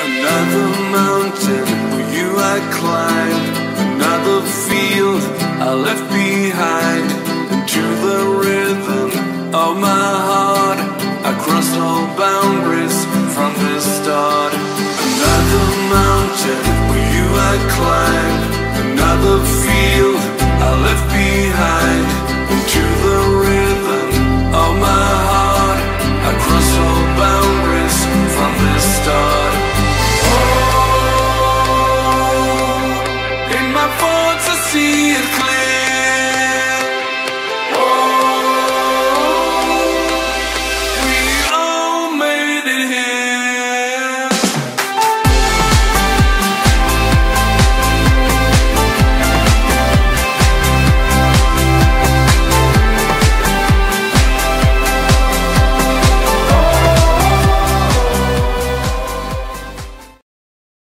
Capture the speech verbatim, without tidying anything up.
Another mountain where you I climbed, another field I left behind. And to the rhythm of my heart, I crossed all boundaries from the start. Another mountain where you I climbed,